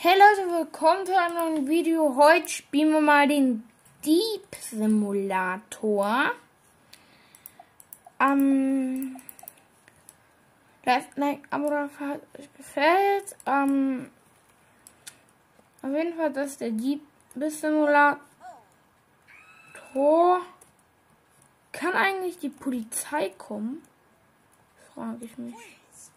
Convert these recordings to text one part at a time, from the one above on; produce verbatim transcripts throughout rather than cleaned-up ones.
Hey Leute, willkommen zu einem neuen Video. Heute spielen wir mal den Dieb Simulator. Ähm, Like, like, Abo oder euch gefällt. Ähm, auf jeden Fall, das ist der Dieb Simulator. Kann eigentlich die Polizei kommen? Frage ich mich.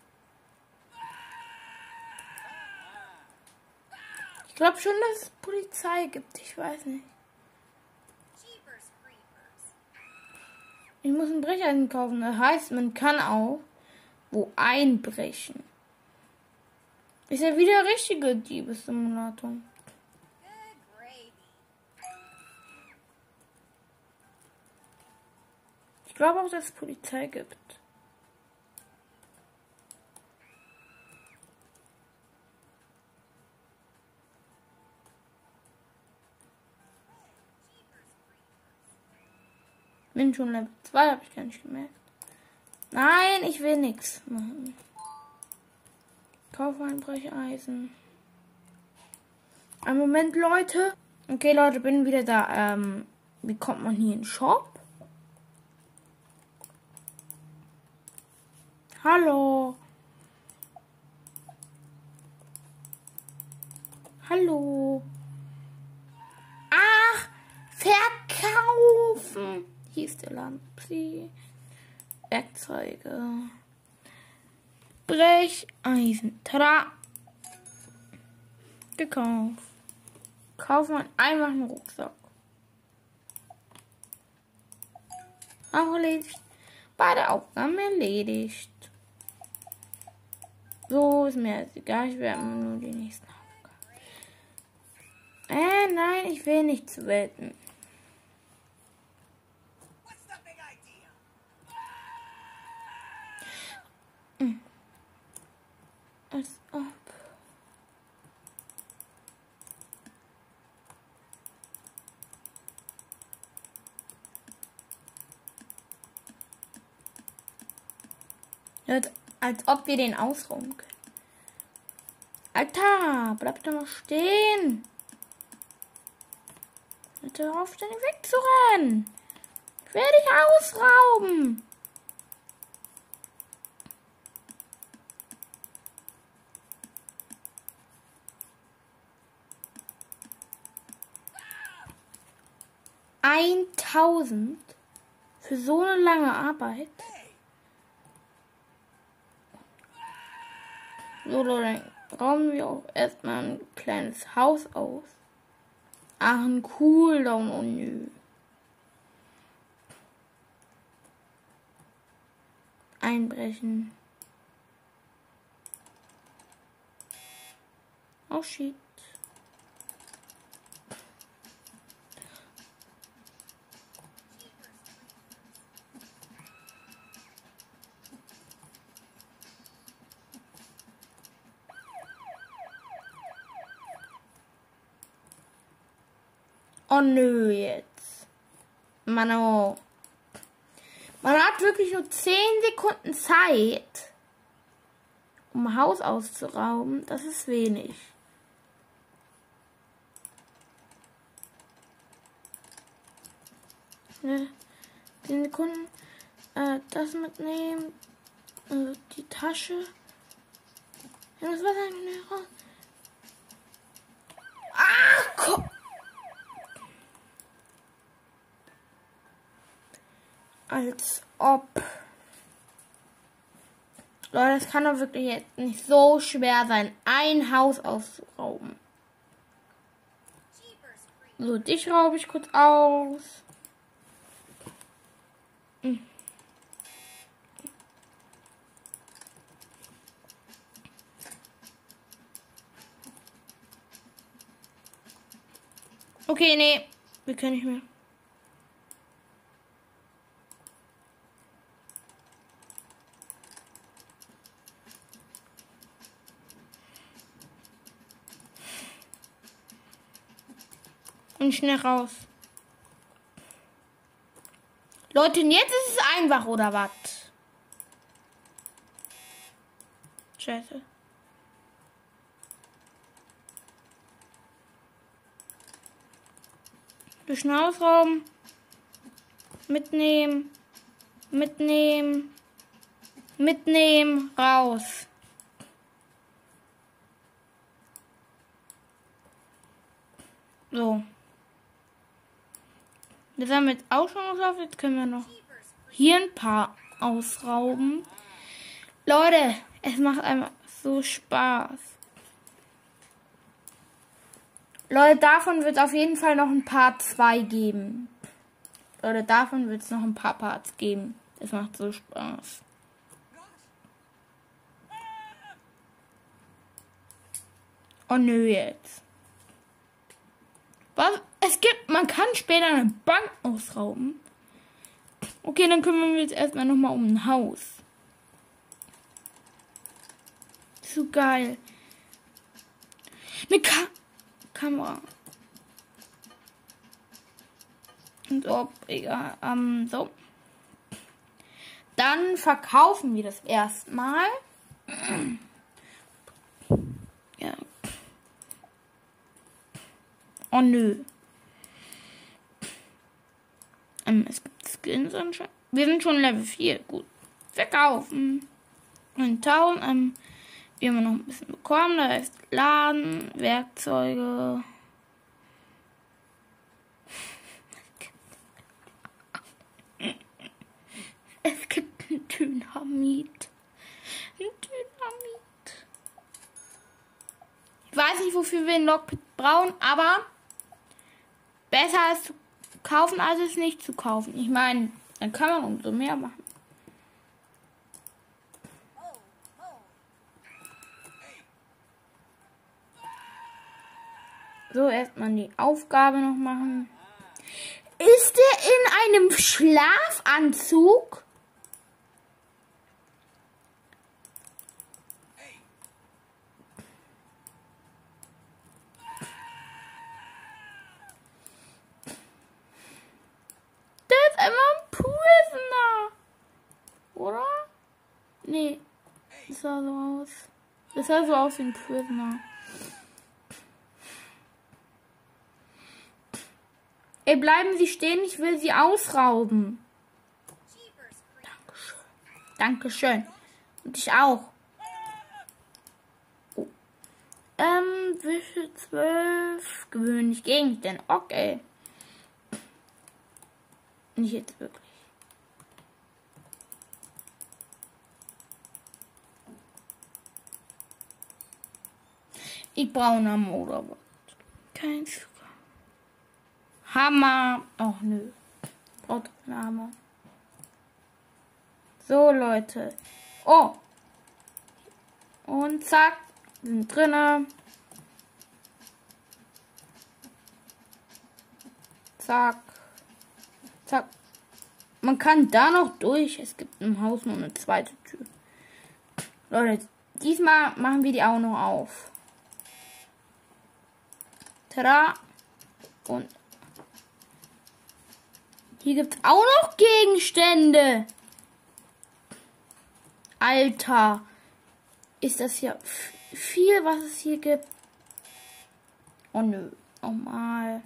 Ich glaube schon, dass es Polizei gibt. Ich weiß nicht. Ich muss einen Brecheisen kaufen. Das heißt, man kann auch wo einbrechen. Ist ja wieder der richtige Diebessimulator. Ich glaube auch, dass es Polizei gibt. Bin schon Level zwei, habe ich gar nicht gemerkt. Nein, ich will nichts machen. Kaufe ein Brecheisen. Einen Moment, Leute. Okay, Leute, bin wieder da. Ähm, wie kommt man hier in den Shop? Hallo. Hallo. Ach, verkaufen. Hier ist der Laden. Sie. Werkzeuge. Brecheisen. Tada. Gekauft. Kaufen wir einfach einen Rucksack. Auch erledigt. Beide Aufgaben erledigt. So ist mir jetzt egal. Ich werde nur die nächsten Aufgaben. Äh, nein, ich will nichts wetten. Als ob. Als, als ob wir den ausrauben können. Alter, bleib doch mal stehen. Hör auf, ständig wegzurennen. Ich werde dich ausrauben. eintausend für so eine lange Arbeit. So, dann rauben wir auch erstmal ein kleines Haus aus. Ach, ein Cooldown, oh nö. Einbrechen. Oh shit. Oh nö, jetzt. Mann, oh. Man hat wirklich nur zehn Sekunden Zeit, um ein Haus auszurauben. Das ist wenig. Ne, zehn Sekunden. Äh, das mitnehmen. Äh, die Tasche. Ja, das war dann raus. Ach, komm. Als ob. Leute, das kann doch wirklich jetzt nicht so schwer sein, ein Haus auszurauben. So, dich raube ich kurz aus. Hm. Okay, nee, wir können nicht mehr. Und schnell raus. Leute, und jetzt ist es einfach, oder was? Scheiße. Durch den Hausraum. Mitnehmen. Mitnehmen. Mitnehmen. Raus. So. Das haben wir jetzt auch schon geschafft. Jetzt können wir noch hier ein paar ausrauben. Leute, es macht einfach so Spaß. Leute, davon wird es auf jeden Fall noch ein Part zwei geben. Leute, davon wird es noch ein paar Parts geben. Es macht so Spaß. Oh nö, jetzt. Was? Es gibt, man kann später eine Bank ausrauben. Okay, dann kümmern wir uns erstmal nochmal um ein Haus. So geil. Eine Ka Kamera. Und ob, egal, ähm, so. Dann verkaufen wir das erstmal. Ja. Oh nö. Ähm, es gibt Skins anscheinend. Wir sind schon Level vier. Gut. Verkaufen. Und tausend. Ähm, wir haben noch ein bisschen bekommen. Da ist Laden, Werkzeuge. Es gibt ein Dynamit. Ein Dynamit. Ich weiß nicht, wofür wir ein Lockpick brauchen, aber besser als zu kaufen, als es nicht zu kaufen. Ich meine, dann kann man umso mehr machen. So, erstmal die Aufgabe noch machen. Ist er in einem Schlafanzug? Der ist einfach ein Prisoner. Oder? Nee. Das sah so aus. Das sah so aus wie ein Prisoner. Ey, bleiben Sie stehen, ich will Sie ausrauben. Dankeschön. Dankeschön. Und ich auch. Oh. Ähm, Wische zwölf. Gewöhnlich Gegenstände. Okay. Nicht jetzt wirklich. Ich brauche einen Hammer oder was? Kein Zucker. Hammer. Ach nö. Braucht einen Hammer. So, Leute. Oh. Und zack. Sind drinne. Zack. Zack. Man kann da noch durch. Es gibt im Haus noch eine zweite Tür. Leute, diesmal machen wir die auch noch auf. Tada. Und hier gibt es auch noch Gegenstände. Alter. Ist das hier viel, was es hier gibt? Oh nö. Nochmal.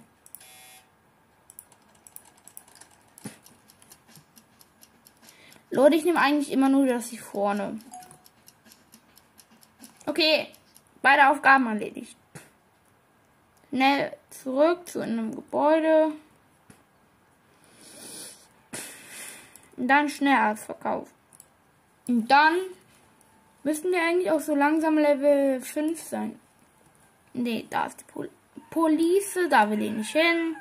Leute, ich nehme eigentlich immer nur das hier vorne. Okay. Beide Aufgaben erledigt. Schnell zurück zu einem Gebäude. Und dann schnell als Verkauf. Und dann müssten wir eigentlich auch so langsam Level fünf sein. Ne, da ist die Pol Police. Da will ich nicht hin.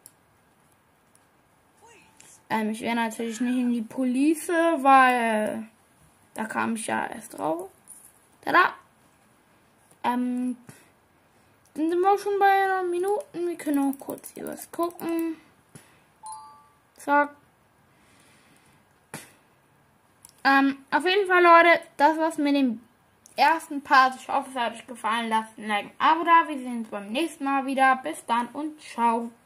Ähm, ich wäre natürlich nicht in die Police, weil da kam ich ja erst drauf. Tada! Ähm, dann sind wir auch schon bei Minuten. Wir können auch kurz hier was gucken. Zack. Ähm, auf jeden Fall, Leute, das war's mit dem ersten Part. Ich hoffe, es hat euch gefallen. Lasst ein Like, ein Abo da. Wir sehen uns beim nächsten Mal wieder. Bis dann und ciao.